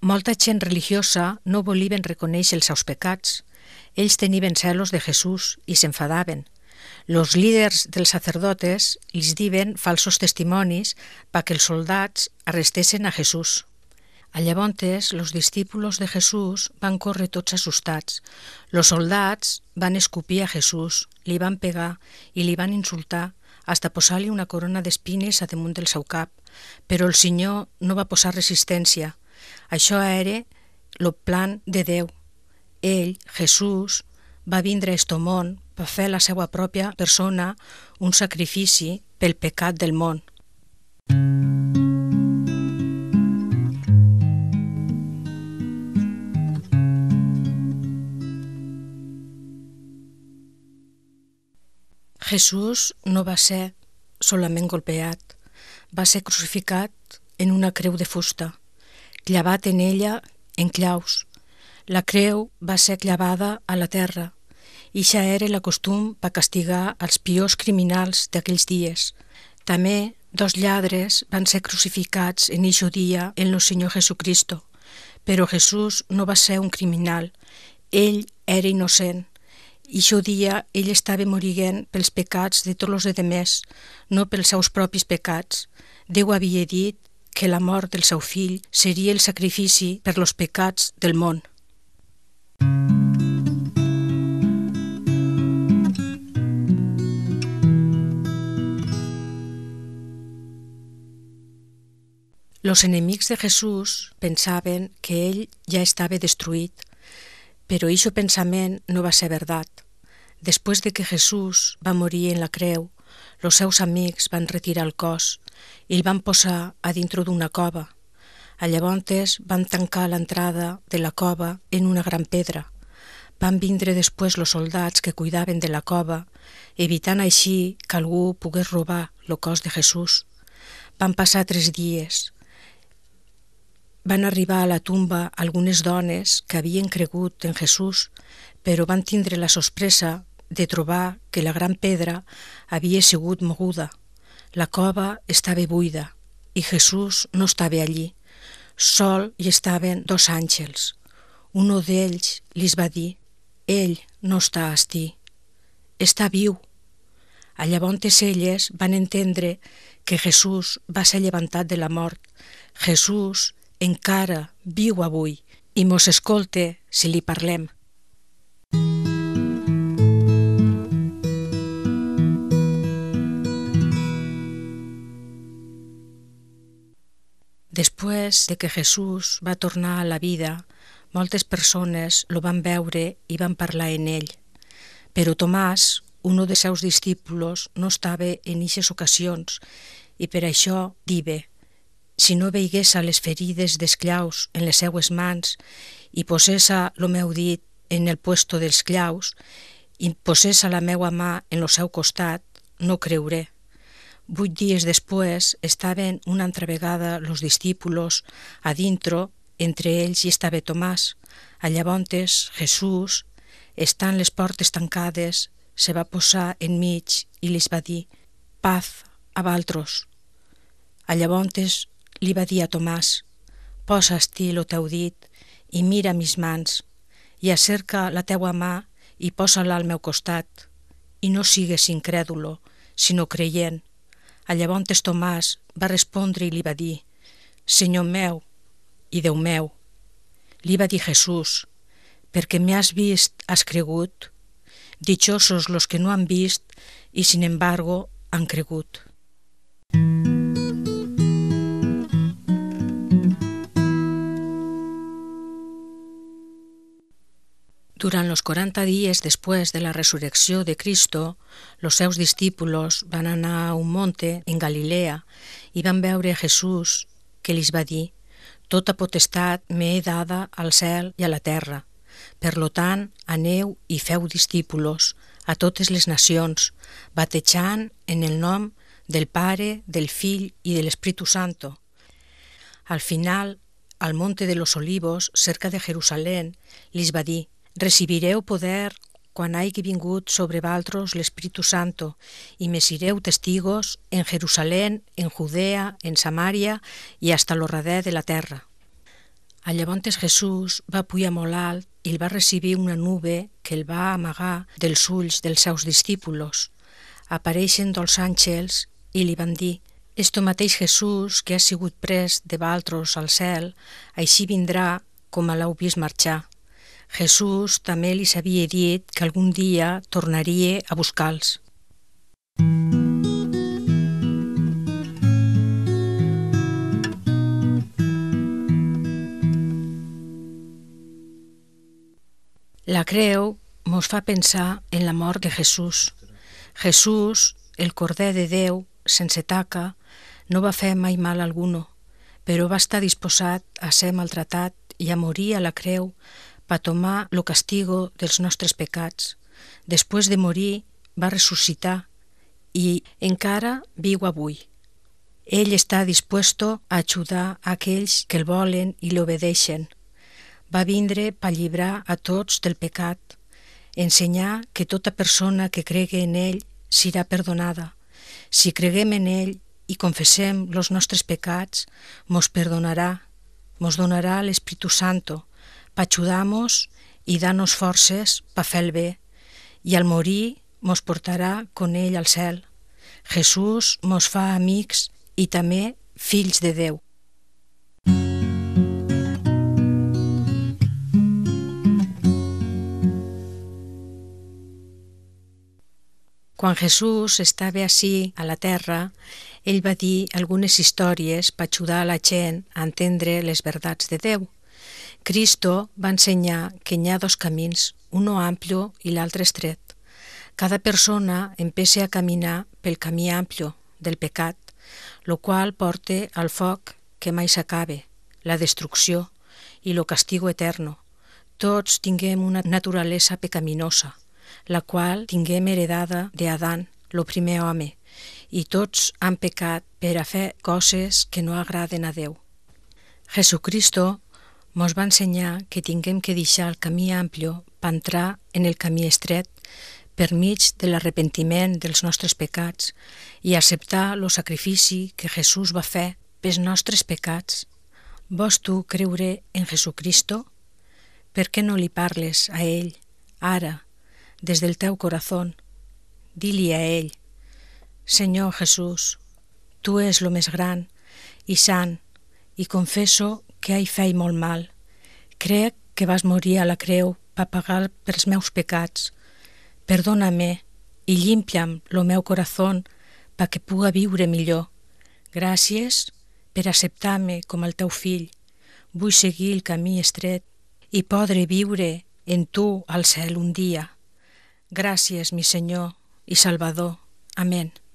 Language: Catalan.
Molta gent religiosa no volien reconèixer els seus pecats. Ells tenien celos de Jesús i s'enfadaven. Los líders dels sacerdotes els diuen falsos testimonis perquè els soldats arrestessin a Jesús. Llavors, los discípulos de Jesús van córrer tots assustats. Los soldats van escupir a Jesús, li van pegar i li van insultar hasta posar-li una corona d'espines a damunt del seu cap. Però el Senyor no va posar resistència. Això era el plan de Déu. Ell, Jesús, va vindre a este món per fer la seva pròpia persona un sacrifici pel pecat del món. Jesús no va ser solament golpeat, va ser crucificat en una creu de fusta, clavat en ella en claus. La creu va ser clavada a la terra, i això era el costum per castigar els piors criminals d'aquells dies. També 2 lladres van ser crucificats en eixe dia en el Senyor Jesucristo, però Jesús no va ser un criminal, ell era innocent. Eixe dia ell estava morint pels pecats de tots els demés, no pels seus propis pecats. Déu havia dit que la mort del seu fill seria el sacrifici per los pecats del món. Los enemics de Jesús pensaven que ell ja estava destruït, però aquest pensament no va ser veritat. Després de que Jesús va morir en la creu, els seus amics van retirar el cos i el van posar a dintre d'una cova. Llavors van tancar l'entrada de la cova en una gran pedra. Van vindre després els soldats que cuidaven de la cova, evitant així que algú pogués robar el cos de Jesús. Van passar 3 dies. Van arribar a la tumba algunes dones que havien cregut en Jesús, però van tindre la sorpresa de trobar que la gran pedra havia sigut moguda. La cova estava buida i Jesús no estava allí. Sol hi estaven 2 àngels. Un d'ells li va dir: «Ell no està ací, està viu». Llavors elles van entendre que Jesús va ser llevantat de la mort. Jesús encara viu avui i mos escolte si li parlem. Després de que Jesús va tornar a la vida, moltes persones lo van veure i van parlar en ell. Però Tomàs, un dels seus discípulos, no estava en eixes ocasions i per això dive: «Si no veiguessa les ferides d'esclaus en les seues mans i posessa lo meu dit en el puesto dels claus i posessa la meua mà en lo seu costat, no creuré». 8 dies després estaven una altra vegada los discípulos a dintro, entre ells hi estava Tomàs. Llavors Jesús, estant les portes tancades, se va posar enmig i li va dir: «Paz a valtros». Llavors li va dir a Tomàs: «Posa-t'hi lo teu dit i mira mis mans, i acerca la teua mà i posa-la al meu costat, i no sigues incrèdulo, sinó creient». Llavors Tomàs va respondre i li va dir: «Senyor meu i Déu meu». Li va dir Jesús: «Perquè m'has vist has cregut? Dichosos los que no han vist y sin embargo han cregut». Durant los 40 dies després de la resurrecció de Cristo, los seus discípulos van anar a un monte en Galilea i van veure a Jesús, que li va dir: «Tota potestat m'he dada al cel i a la terra. Per lo tant, aneu i feu discípulos a totes les nacions, batejant en el nom del Pare, del Fill i de l'Espíritu Santo». Al final, al monte de los Olivos, cerca de Jerusalén, li va dir: «Recibireu poder quan hagi vingut sobre valtros l'Espíritu Santo, i me sereu testigos en Jerusalén, en Judea, en Samaria i hasta lo redé de la terra». Llavors Jesús va pujar molt alt i el va recibir una nube que el va amagar dels ulls dels seus discípulos. Apareixen dos àngels i li van dir: «Esto mateix Jesús que ha sigut pres de valtros al cel, així vindrà com l'heu vist marxar». Jesús també li havia dit que algun dia tornaria a buscar-los. La creu mos fa pensar en la mort de Jesús. Jesús, el Corder de Déu, sense taca, no va fer mai mal alguno, però va estar disposat a ser maltratat i a morir a la creu per tomar el castigo dels nostres pecats. Després de morir va ressuscitar i encara viu avui. Ell està dispuesto a ajudar a aquells que el volen i l'obedeixen. Va vindre per llibrar a tots del pecat, ensenyar que tota persona que cregui en ell serà perdonada. Si creguem en ell i confessem els nostres pecats, mos perdonarà, mos donarà l'Espíritu Santo per ajudar-nos i dar-nos forces per fer el bé, i al morir mos portarà con ell al cel. Jesús mos fa amics i també fills de Déu. Quan Jesús estava ací a la terra, ell va dir algunes històries per ajudar a la gent a entendre les verdats de Déu. Cristo va ensenyar que hi ha dos camins, uno amplio i l'altre estret. Cada persona empieza a caminar pel camí amplio del pecat, lo qual porta al foc que mai s'acabe, la destrucció i lo castigo eterno. Tots tinguem una naturalesa pecaminosa, la qual tinguem heredada d'Adam, lo primer home, i tots han pecat per a fer coses que no agraden a Déu. Jesucristo mos va ensenyar que tinguem que deixar el camí amplio per entrar en el camí estret per mig de l'arrepentiment dels nostres pecats i acceptar el sacrifici que Jesús va fer pels nostres pecats. Vols tu creure en Jesucristo? Per què no li parles a ell, ara, des del teu corazón? Di-li a ell: Senyor Jesús, tu és lo més gran i sant, i confesso que he fet molt mal. Crec que vas morir a la creu per pagar pels meus pecats. Perdona-me i limpia'm lo meu corazón perquè puga viure millor. Gràcies per acceptar-me com el teu fill. Vull seguir el camí estret i podré viure en tu al cel un dia. Gràcies, mi Senyor i Salvador. Amén.